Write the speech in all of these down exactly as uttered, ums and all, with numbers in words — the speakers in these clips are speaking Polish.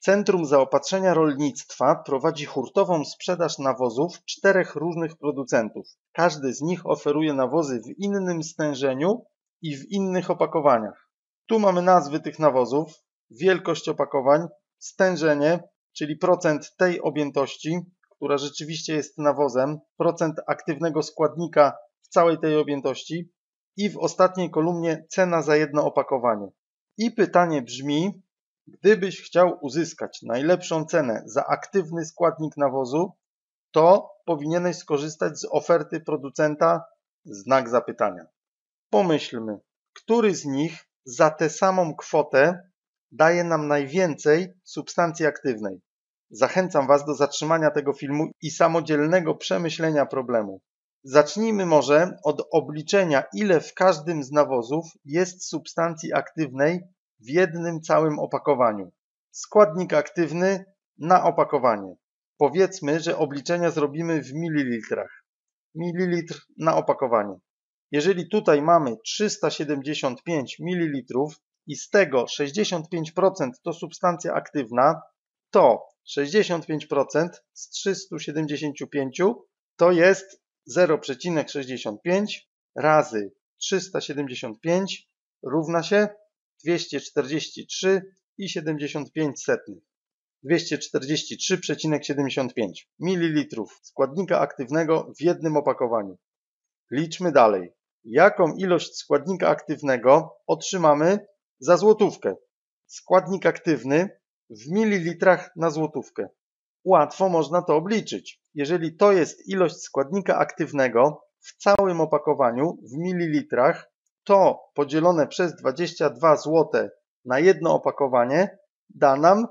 Centrum Zaopatrzenia Rolnictwa prowadzi hurtową sprzedaż nawozów czterech różnych producentów. Każdy z nich oferuje nawozy w innym stężeniu i w innych opakowaniach. Tu mamy nazwy tych nawozów, wielkość opakowań, stężenie, czyli procent tej objętości, która rzeczywiście jest nawozem, procent aktywnego składnika w całej tej objętości i w ostatniej kolumnie cena za jedno opakowanie. I pytanie brzmi, gdybyś chciał uzyskać najlepszą cenę za aktywny składnik nawozu, to powinieneś skorzystać z oferty producenta znak zapytania. Pomyślmy, który z nich za tę samą kwotę daje nam najwięcej substancji aktywnej. Zachęcam Was do zatrzymania tego filmu i samodzielnego przemyślenia problemu. Zacznijmy może od obliczenia, ile w każdym z nawozów jest substancji aktywnej w jednym całym opakowaniu. Składnik aktywny na opakowanie. Powiedzmy, że obliczenia zrobimy w mililitrach. Mililitr na opakowanie. Jeżeli tutaj mamy trzysta siedemdziesiąt pięć mililitrów i z tego sześćdziesiąt pięć procent to substancja aktywna, to sześćdziesiąt pięć procent z trzystu siedemdziesięciu pięciu to jest zero przecinek sześćdziesiąt pięć razy trzysta siedemdziesiąt pięć równa się dwieście czterdzieści trzy przecinek siedemdziesiąt pięć. dwieście czterdzieści trzy przecinek siedemdziesiąt pięć mililitrów składnika aktywnego w jednym opakowaniu. Liczmy dalej. Jaką ilość składnika aktywnego otrzymamy za złotówkę? Składnik aktywny w mililitrach na złotówkę. Łatwo można to obliczyć. Jeżeli to jest ilość składnika aktywnego w całym opakowaniu w mililitrach, to podzielone przez dwadzieścia dwa złote na jedno opakowanie da nam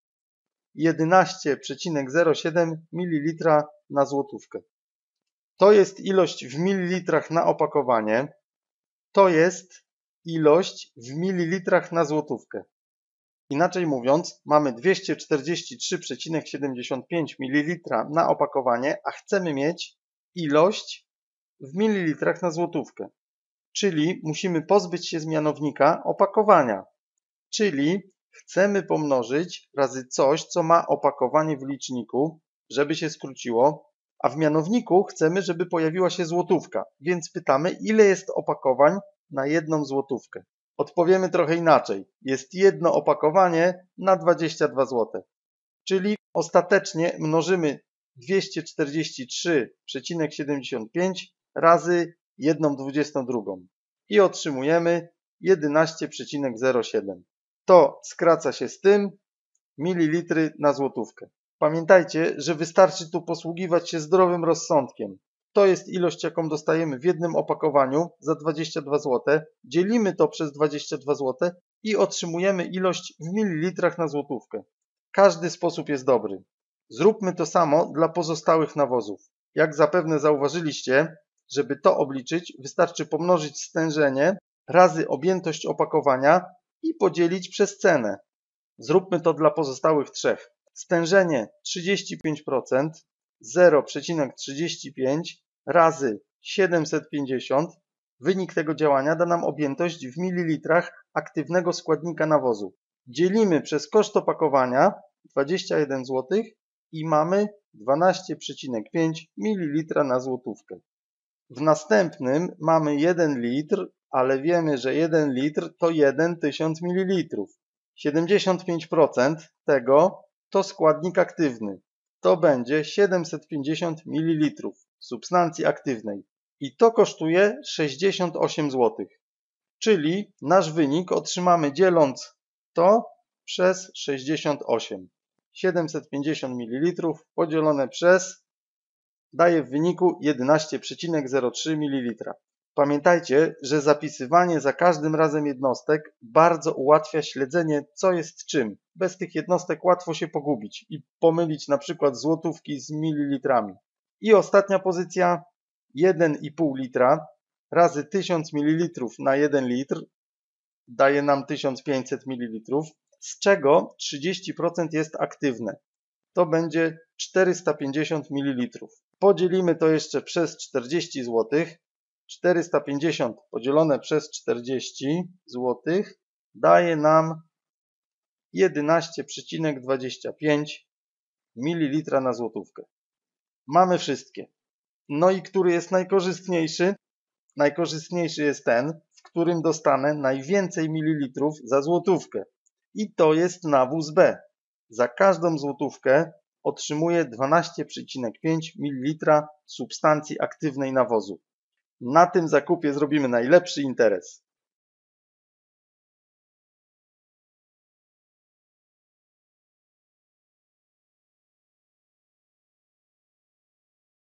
jedenaście przecinek zero siedem mililitra na złotówkę. To jest ilość w mililitrach na opakowanie. To jest ilość w mililitrach na złotówkę. Inaczej mówiąc, mamy dwieście czterdzieści trzy przecinek siedemdziesiąt pięć mililitra na opakowanie, a chcemy mieć ilość w mililitrach na złotówkę. Czyli musimy pozbyć się z mianownika opakowania. Czyli chcemy pomnożyć razy coś, co ma opakowanie w liczniku, żeby się skróciło, a w mianowniku chcemy, żeby pojawiła się złotówka. Więc pytamy, ile jest opakowań na jedną złotówkę. Odpowiemy trochę inaczej. Jest jedno opakowanie na dwadzieścia dwa złote. Czyli ostatecznie mnożymy dwieście czterdzieści trzy przecinek siedemdziesiąt pięć razy jedną dwudziestą drugą i otrzymujemy jedenaście przecinek zero siedem. To skraca się z tym mililitry na złotówkę. Pamiętajcie, że wystarczy tu posługiwać się zdrowym rozsądkiem. To jest ilość, jaką dostajemy w jednym opakowaniu za dwadzieścia dwa złote. Dzielimy to przez dwadzieścia dwa złote i otrzymujemy ilość w mililitrach na złotówkę. Każdy sposób jest dobry. Zróbmy to samo dla pozostałych nawozów. Jak zapewne zauważyliście, żeby to obliczyć, wystarczy pomnożyć stężenie razy objętość opakowania i podzielić przez cenę. Zróbmy to dla pozostałych trzech. Stężenie trzydzieści pięć procent, zero przecinek trzydzieści pięć razy siedemset pięćdziesiąt. Wynik tego działania da nam objętość w mililitrach aktywnego składnika nawozu. Dzielimy przez koszt opakowania dwadzieścia jeden złotych i mamy dwanaście przecinek pięć mililitra na złotówkę. W następnym mamy jeden litr, ale wiemy, że jeden litr to jeden tysiąc mililitrów. siedemdziesiąt pięć procent tego to składnik aktywny. To będzie siedemset pięćdziesiąt mililitrów substancji aktywnej. I to kosztuje sześćdziesiąt osiem złotych. Czyli nasz wynik otrzymamy dzieląc to przez sześćdziesiąt osiem. siedemset pięćdziesiąt mililitrów podzielone przez daje w wyniku jedenaście przecinek zero trzy mililitra. Pamiętajcie, że zapisywanie za każdym razem jednostek bardzo ułatwia śledzenie, co jest czym. Bez tych jednostek łatwo się pogubić i pomylić na przykład złotówki z mililitrami. I ostatnia pozycja, jeden i pół litra razy tysiąc mililitrów na jeden litr daje nam tysiąc pięćset mililitrów, z czego trzydzieści procent jest aktywne. To będzie czterysta pięćdziesiąt mililitrów. Podzielimy to jeszcze przez czterdzieści złotych. czterysta pięćdziesiąt podzielone przez czterdzieści złotych daje nam jedenaście przecinek dwadzieścia pięć mililitra na złotówkę. Mamy wszystkie. No i który jest najkorzystniejszy? Najkorzystniejszy jest ten, w którym dostanę najwięcej mililitrów za złotówkę. I to jest nawóz B. Za każdą złotówkę otrzymuję dwanaście przecinek pięć mililitra substancji aktywnej nawozu. Na tym zakupie zrobimy najlepszy interes.